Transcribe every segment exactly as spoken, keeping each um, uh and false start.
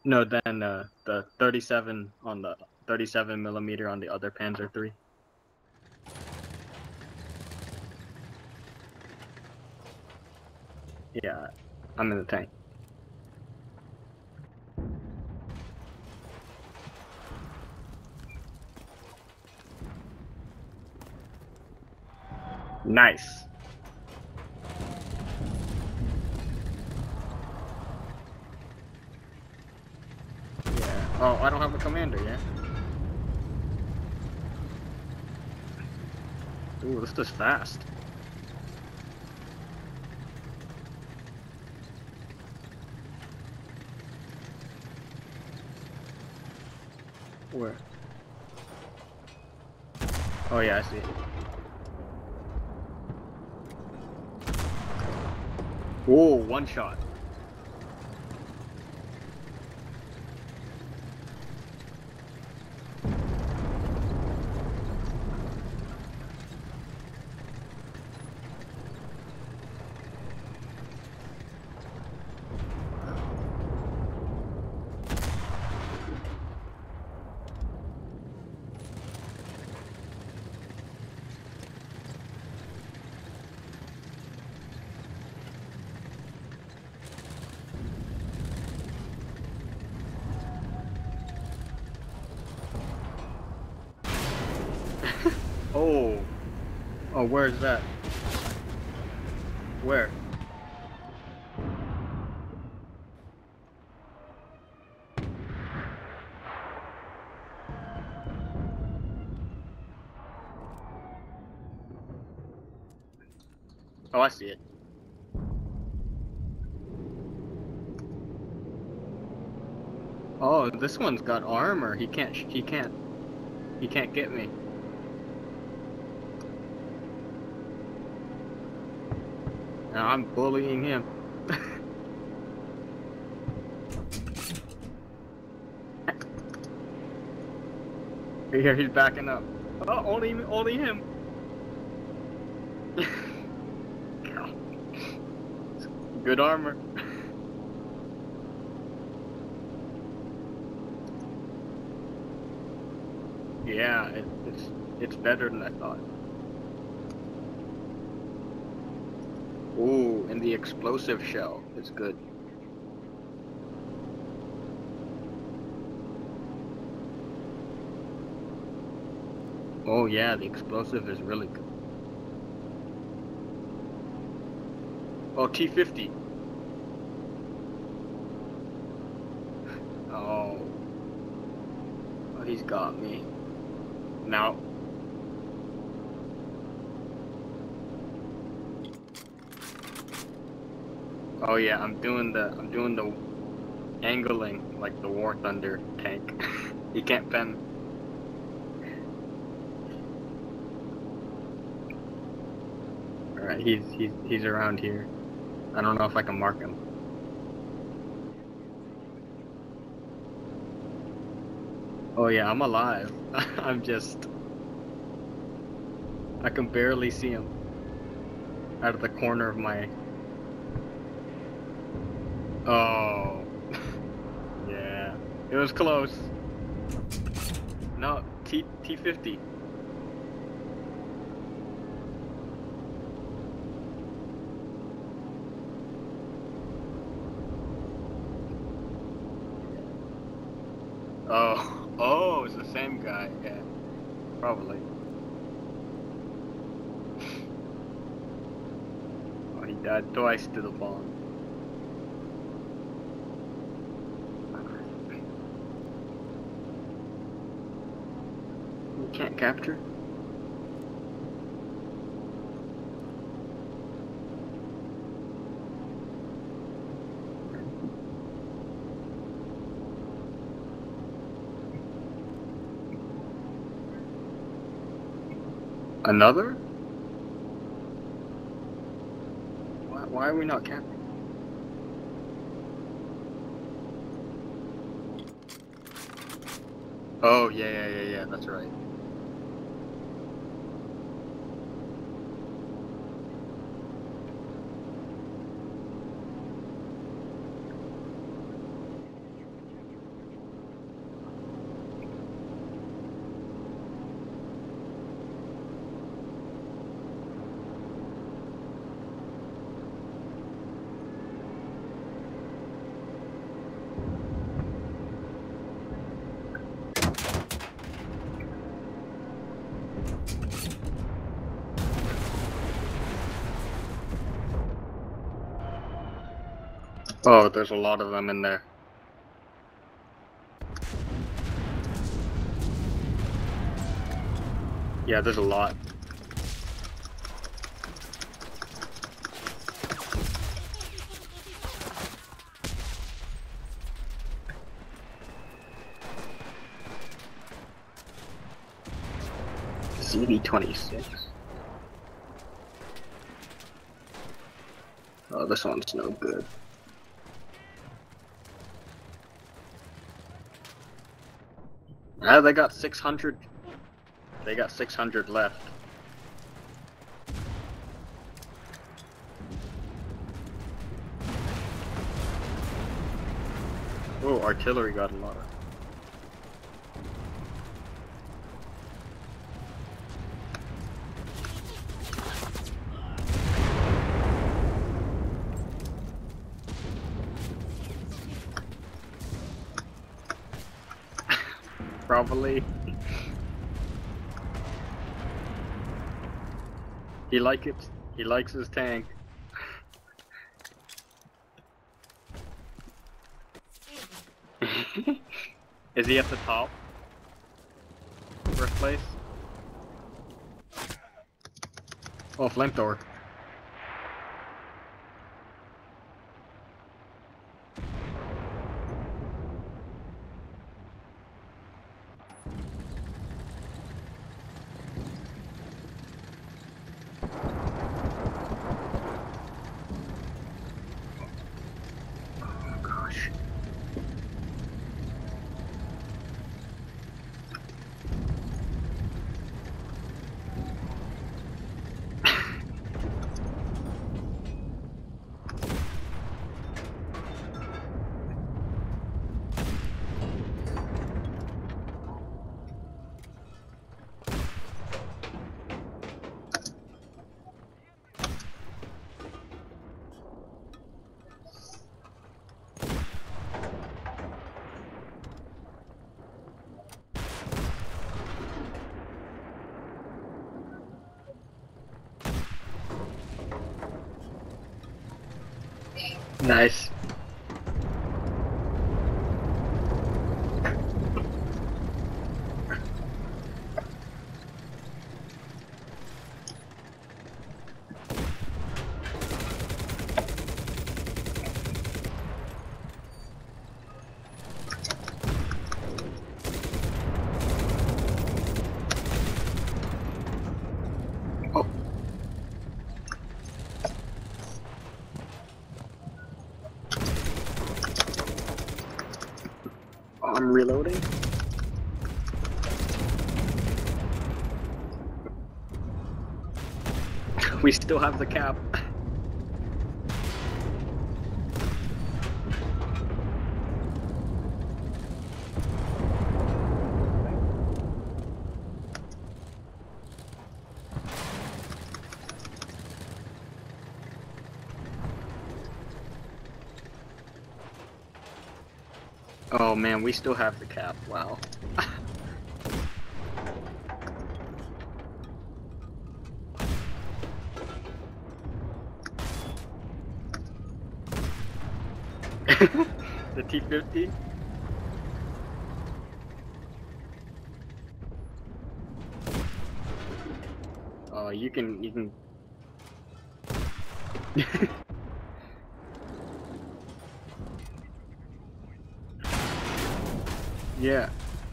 No, then uh, the thirty-seven on the thirty-seven millimeter on the other Panzer three. Yeah, I'm in the tank. Nice. Yeah. Oh, I don't have a commander yet. Ooh, this is fast. Where? Oh yeah, I see it. Whoa, one shot. Oh. Oh, where is that? Where? Oh, I see it. Oh, this one's got armor. He can't. He can't. He can't get me. Now I'm bullying him. Here, he's backing up. Oh, only, only him. Good armor. Yeah, it, it's it's better than I thought. Ooh, and the explosive shell is good. Oh yeah, the explosive is really good. Oh, T fifty. Oh. Oh, he's got me. Now. Oh yeah, I'm doing the I'm doing the angling like the War Thunder tank. He can't bend. All right, he's he's he's around here. I don't know if I can mark him. Oh yeah, I'm alive. I'm just I can barely see him out of the corner of my. Oh. Yeah, it was close. No, T T fifty. Oh, oh, it's the same guy. Yeah, probably. Oh, he died twice to the bomb. We can't capture. Another? Why, why are we not capturing? Oh, yeah, yeah, yeah, yeah, that's right. Oh, there's a lot of them in there. Yeah, there's a lot. C V twenty-six. Oh, this one's no good. Ah, they got six hundred. They got six hundred left. Oh, artillery got a lot of. Probably. He like it. He likes his tank. Is he at the top? First place? Oh, flamethrower. Oh gosh. Nice. Oh. I'm reloading. We still have the cap. Oh man, we still have the cap. Wow. The T fifty? Oh, you can, you can. Yeah.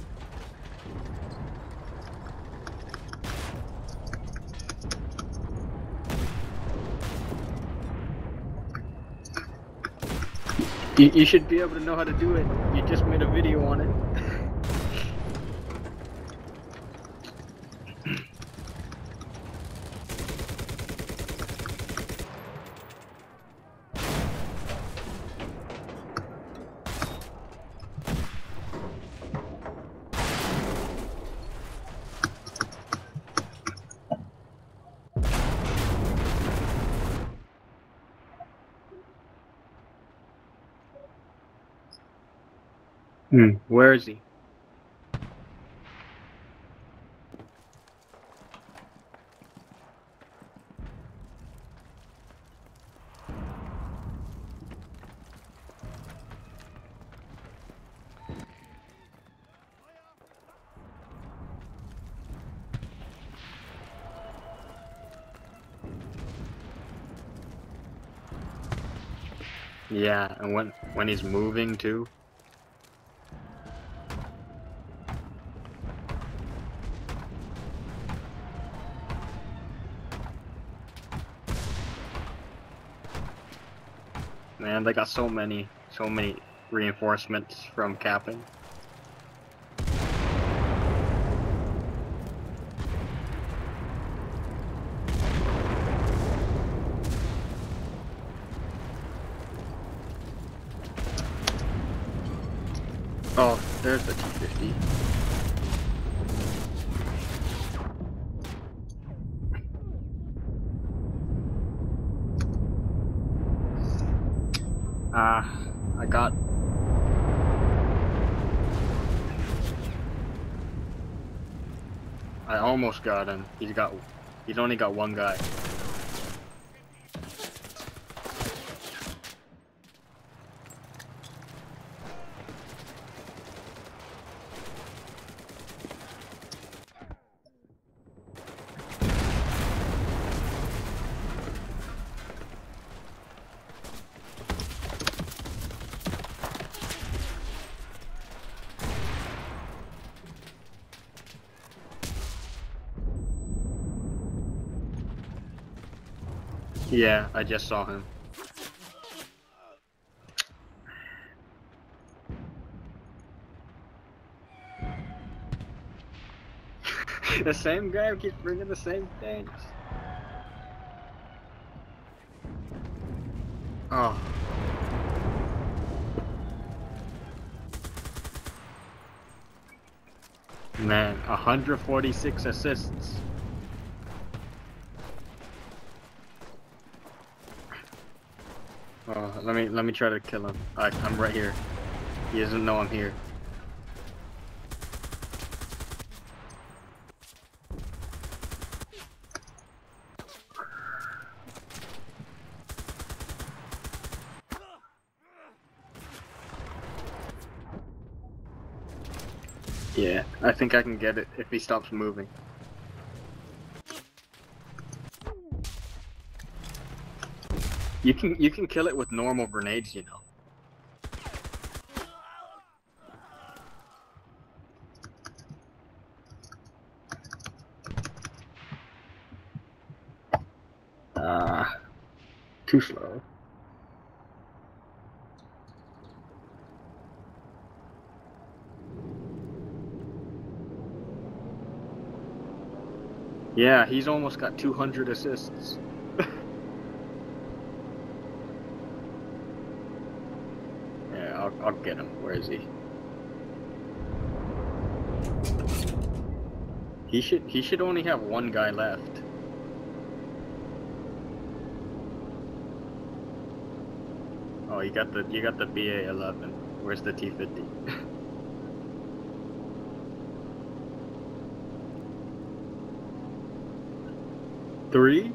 You, you should be able to know how to do it. You just made a video on it. Hmm, where is he? Yeah, and when when he's moving too. Man, they got so many, so many reinforcements from capping. Oh, there's the T fifty. Ah, uh, I got. I almost got him. He's got. He's only got one guy. Yeah, I just saw him. The same guy keeps bringing the same things. Oh. Man, one hundred forty-six assists. Oh, let me let me try to kill him. I, I'm right here. He doesn't know I'm here. Yeah, I think I can get it if he stops moving. You can you can kill it with normal grenades, you know. Ah, uh, too slow. Yeah, he's almost got two hundred assists. Yeah, I'll, I'll get him. Where is he? He should he should only have one guy left. Oh, you got the you got the B A eleven. Where's the T fifty? Three?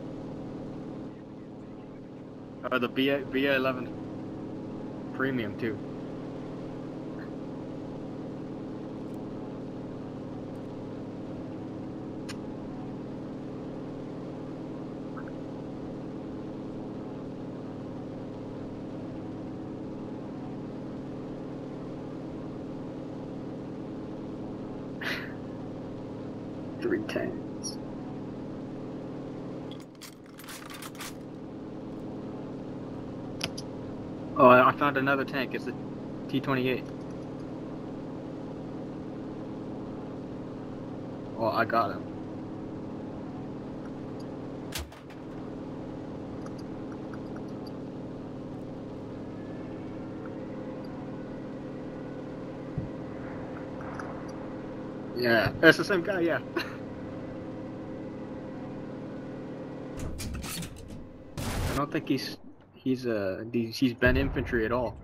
Oh, the B A B A eleven premium too. Three tanks. Oh, I found another tank. It's a T twenty-eight. Oh, I got him. Yeah, that's the same guy, yeah. I don't think he's he's uh he's been infantry at all.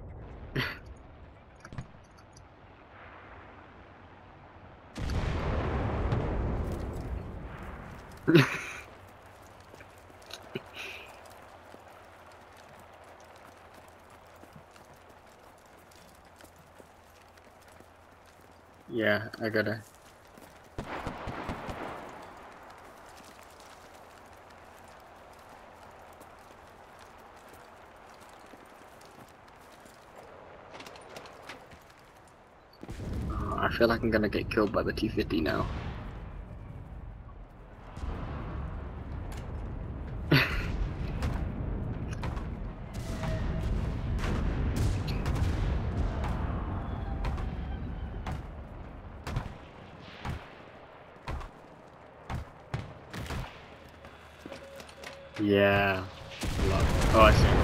Yeah, I gotta. I feel like I'm gonna get killed by the T fifty now. Yeah. Love. Oh, I see.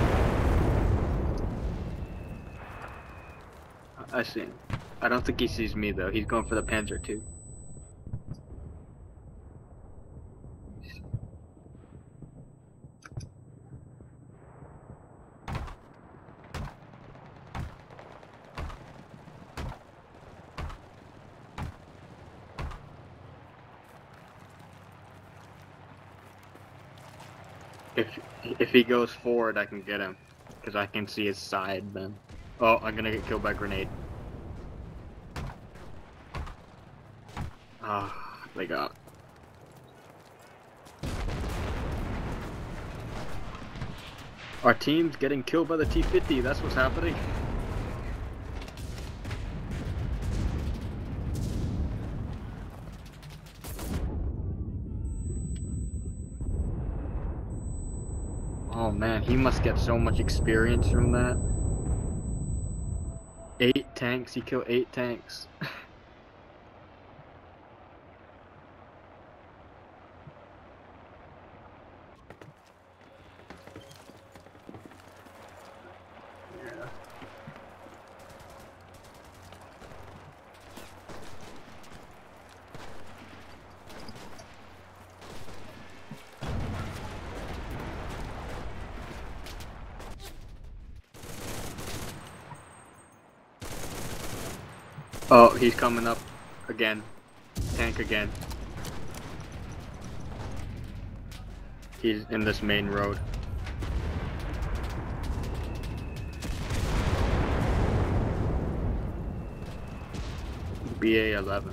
I see. I don't think he sees me though. He's going for the Panzer two. If if he goes forward, I can get him, because I can see his side then. Oh, I'm gonna get killed by grenade. Ah, they got. Our team's getting killed by the T fifty. That's what's happening. Oh man, he must get so much experience from that. Eight tanks, he killed eight tanks. Yeah. Oh, he's coming up again. Tank again. He's in this main road. B A eleven.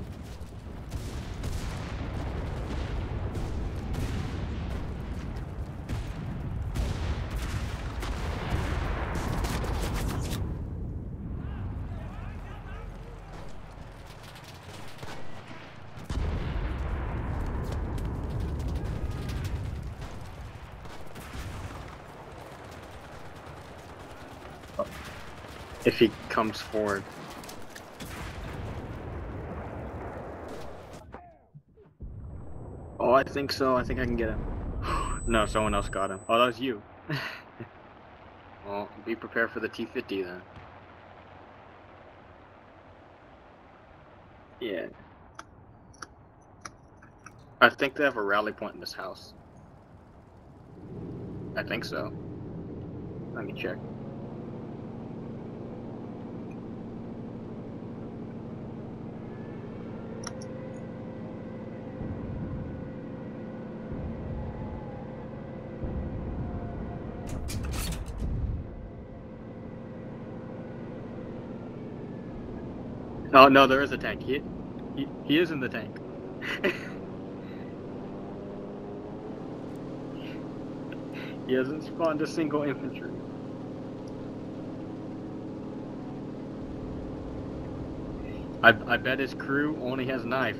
If he comes forward. Oh, I think so. I think I can get him. No, someone else got him. Oh, that was you. Well, be prepared for the T fifty then. Yeah. I think they have a rally point in this house. I think so. Let me check. Oh no, there is a tank. He, he, he is in the tank. He hasn't spawned a single infantry. I, I bet his crew only has knife.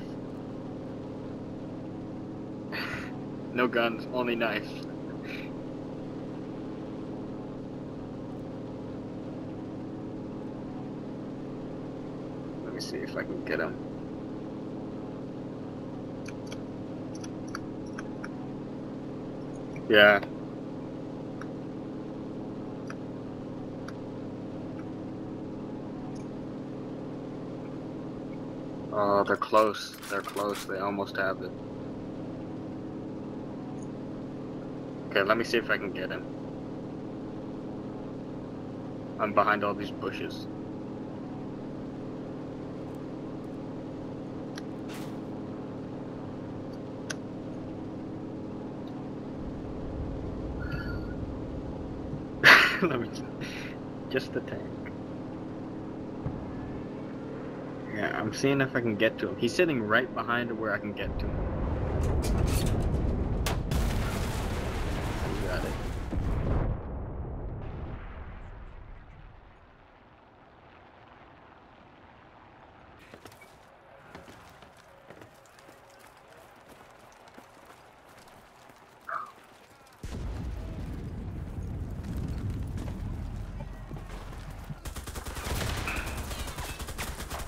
No guns, only knife. Let me see if I can get him. Yeah. Oh, they're close. They're close. They almost have it. Okay, let me see if I can get him. I'm behind all these bushes. Let me just the tank. Yeah, I'm seeing if I can get to him. He's sitting right behind where I can get to him. You got it.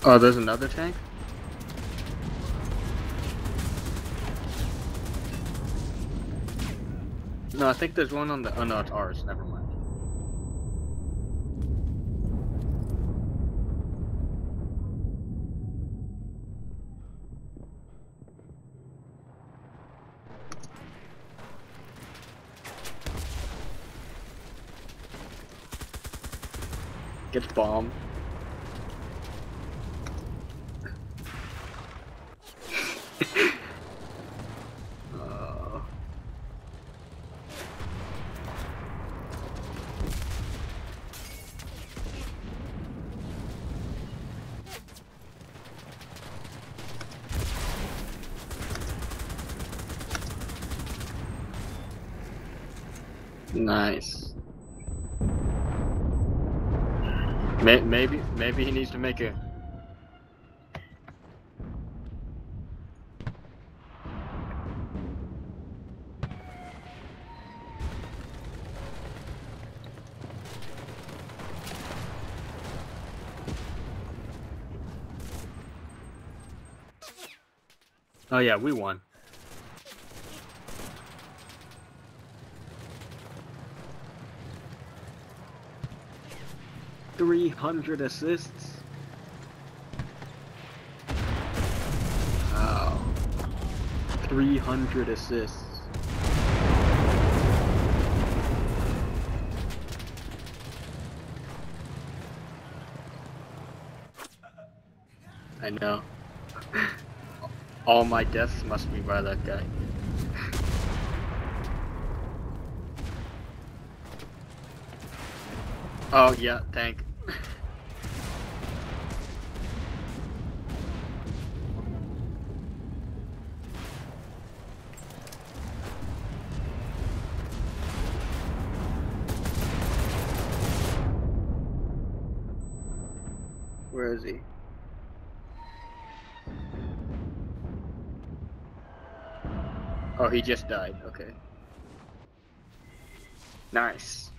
Oh, there's another tank? No, I think there's one on the... Oh no, it's ours. Never mind. Gets bombed. uh... Nice. May maybe, maybe he needs to make a... Oh yeah, we won. three hundred assists. Wow. three hundred assists. I know. All my deaths must be by that guy. Oh yeah, tank. Where is he? Oh, he just died. Okay. Nice.